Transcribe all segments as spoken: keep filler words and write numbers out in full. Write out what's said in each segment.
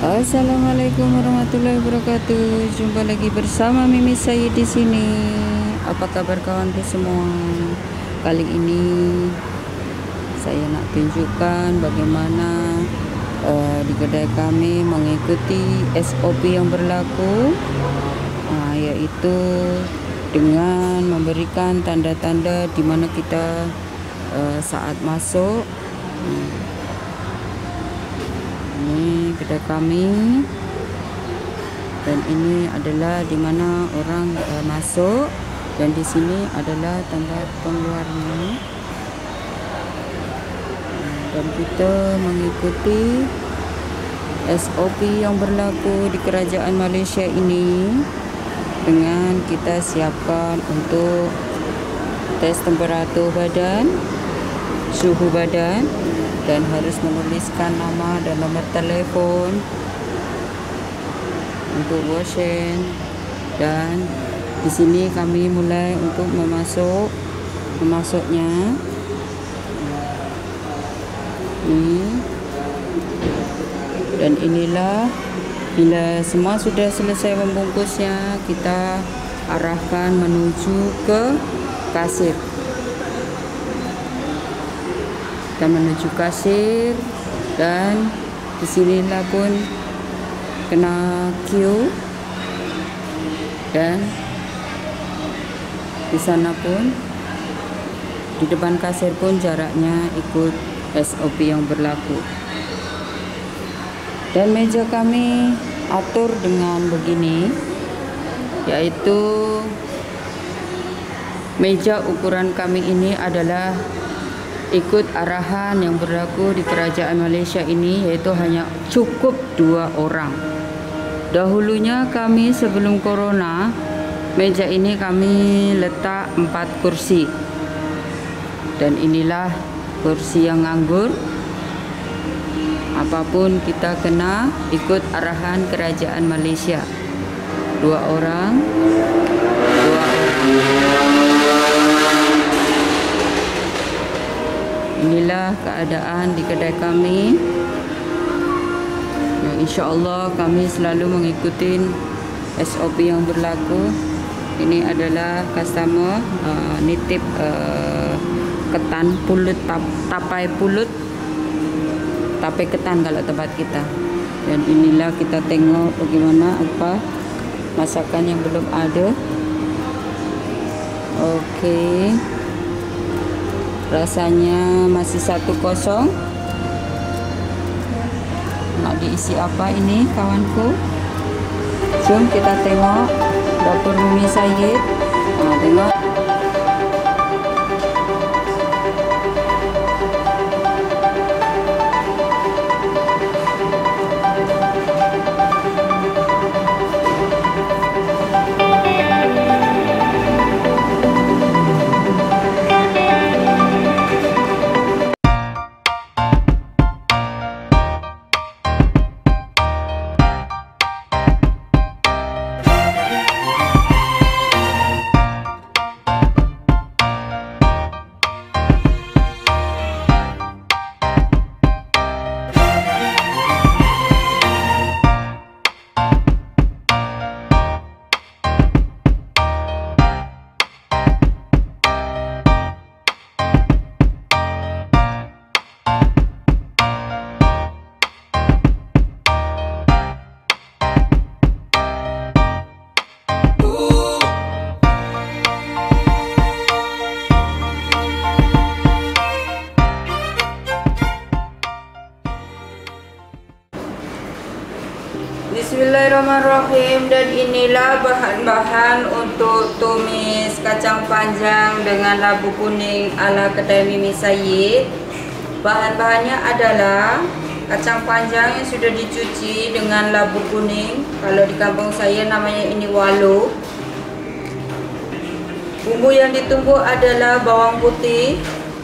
Assalamualaikum warahmatullahi wabarakatuh. Jumpa lagi bersama Mimi saya di sini. Apa kabar kawanku semua? Kali ini saya nak tunjukkan bagaimana uh, di kedai kami mengikuti S O P yang berlaku, uh, yaitu dengan memberikan tanda-tanda di mana kita uh, saat masuk. Hmm. Ini kedai kami, dan ini adalah di mana orang uh, masuk, dan di sini adalah tanda pengeluarnya. Dan kita mengikuti S O P yang berlaku di kerajaan Malaysia ini dengan kita siapkan untuk tes temperatur badan, suhu badan, dan harus menuliskan nama dan nomor telefon untuk wash-hand. Dan di sini kami mulai untuk memasuk memasuknya. Ini. Dan inilah bila semua sudah selesai membungkusnya, kita arahkan menuju ke kasir. Kita menuju kasir, dan disinilah pun kena queue, dan di sana pun di depan kasir pun jaraknya ikut S O P yang berlaku. Dan meja kami atur dengan begini, yaitu meja ukuran kami ini adalah ikut arahan yang berlaku di kerajaan Malaysia ini, yaitu hanya cukup dua orang. Dahulunya kami sebelum corona, meja ini kami letak empat kursi, dan inilah kursi yang nganggur. Apapun kita kena ikut arahan kerajaan Malaysia. Dua orang, dua orang. Inilah keadaan di kedai kami. Ya, InsyaAllah kami selalu mengikuti S O P yang berlaku. Ini adalah customer uh, nitip uh, ketan pulut, tap, tapai pulut, tapai ketan kalau tempat kita. Dan inilah kita tengok bagaimana apa masakan yang belum ada. Okey. Rasanya masih satu kosong. Nak diisi apa ini kawanku? Jom kita tengok dapur Mimi Sayyid. Nah, tengok. Bismillahirrahmanirrahim. Dan inilah bahan-bahan untuk tumis kacang panjang dengan labu kuning ala kedai Mimi Sayyid. Bahan-bahannya adalah kacang panjang yang sudah dicuci dengan labu kuning. Kalau di kampung saya namanya ini walu. Bumbu yang ditumbuk adalah bawang putih,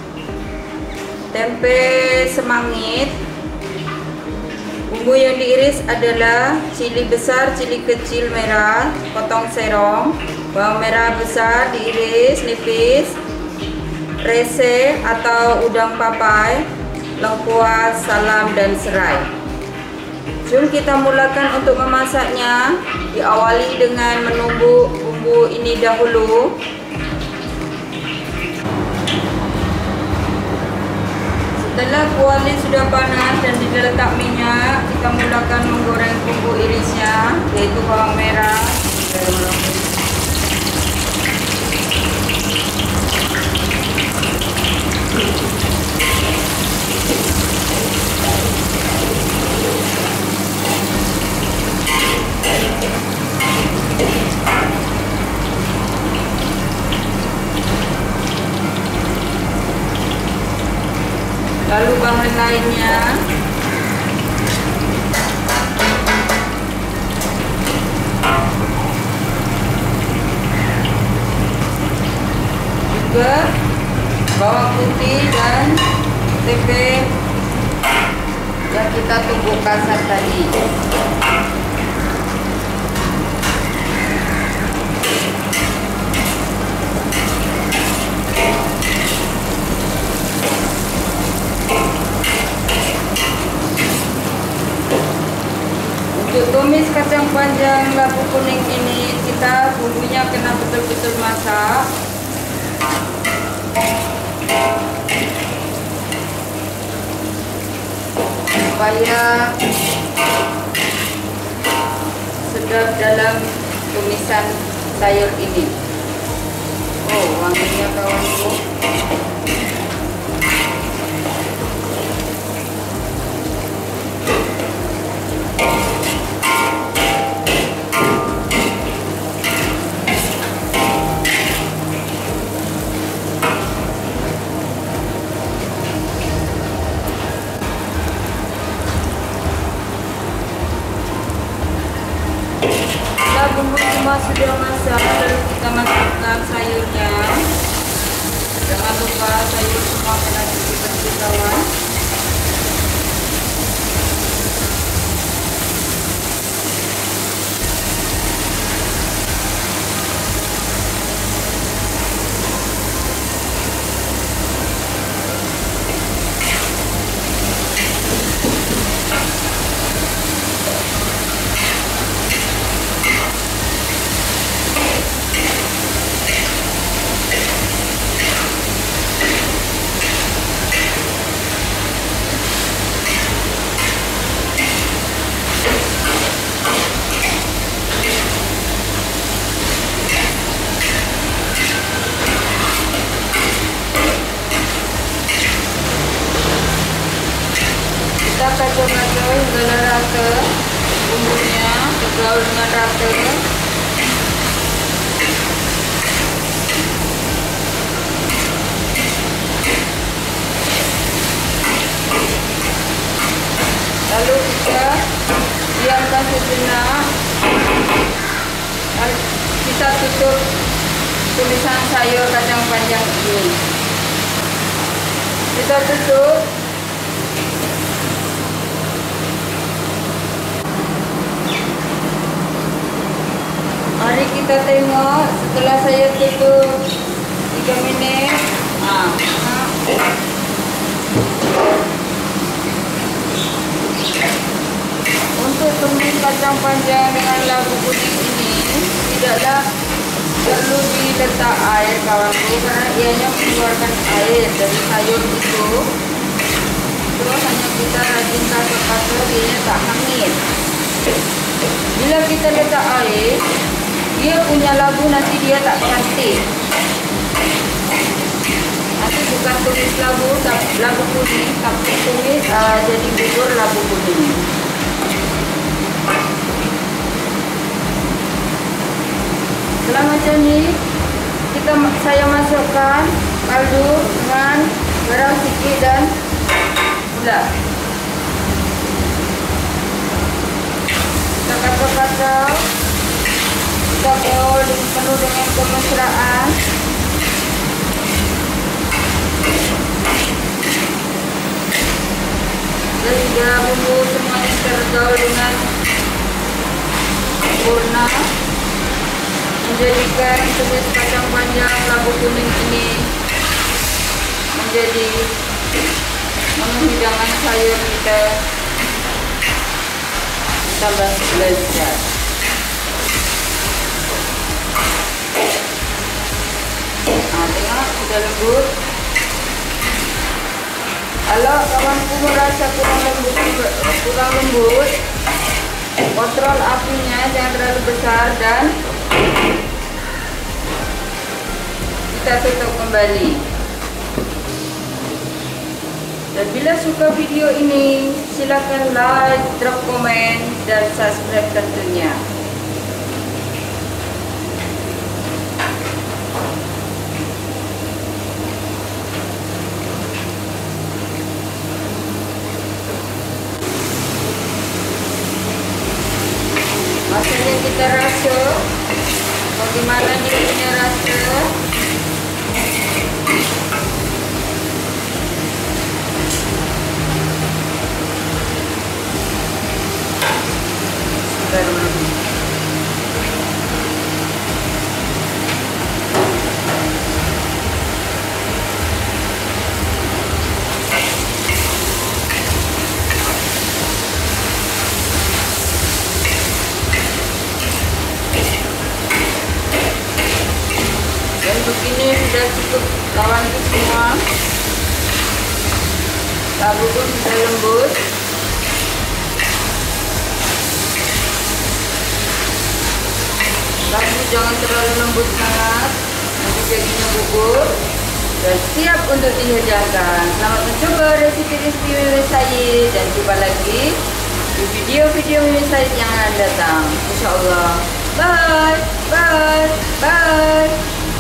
tempe semangit. Bumbu yang diiris adalah cili besar, cili kecil merah, potong serong, bawang merah besar diiris nipis, rese atau udang papai, lengkuas, salam, dan serai. Jom kita mulakan untuk memasaknya. Diawali dengan menumbuk bumbu ini dahulu. Setelah kuali sudah panas dan diletak minyak, kita mulakan menggoreng bumbu irisnya, yaitu bawang merah. Lalu bahan lainnya juga bawang putih dan tempe yang kita tumbuk kasar tadi. Untuk tumis kacang panjang labu kuning ini, kita bumbunya kena betul-betul masak. Supaya sedap dalam tumisan sayur ini. Oh, wanginya kawanku. Bumbu semua sudah masak, lalu kita masukkan sayurnya. Jangan lupa sayur semua kena cuci bersih kawan. Kita kacau-kacau hingga rata bumbunya, bergaul dengan rata. Lalu kita diamkan sejenak. Kita tutup tumisan sayur kacang panjang ini. Kita tutup. Mari kita tengok setelah saya tutup tiga minit. Ah, untuk tumis kacang panjang dengan labu kuning ini tidaklah perlu diletak air kawanku, karena ianya mengeluarkan air dari sayur itu. Itu hanya kita rajin kasar-kasar, ianya tak hangit. Bila kita letak air, dia punya labu nanti dia tak cantik. Nanti bukan tumis labu, labu kuning, tapi tumis uh, jadi bubur labu kuning. Setelah macam ni, kita saya masukkan kaldu dengan garam sedikit dan gula. Kita kacau-kacau. Kita bawa penuh dengan kemesraan. Sehingga bumbu semuanya tergaul dengan sempurna, menjadikan tumis kacang panjang labu kuning ini menjadi menu hidangan sayur kita. tambah lezat. Nah, tengok sudah lembut. Kalau kawanku merasa kurang lembut, kurang lembut, kontrol apinya jangan terlalu besar dan kita tutup kembali. Dan bila suka video ini, silakan like, drop komen, dan subscribe tentunya. Masanya kita rasa bagaimana dia punya rasa. Baru dan begini sudah cukup kawanku semua. Tahu pun sudah lembut. Lalu jangan terlalu lembut sangat, nanti jadinya bubur dan siap untuk dihidangkan. Selamat mencoba resipi-resipi Mimin Said dan jumpa lagi di video-video Mimin Said yang akan datang. Insya Allah. Bye, bye, bye.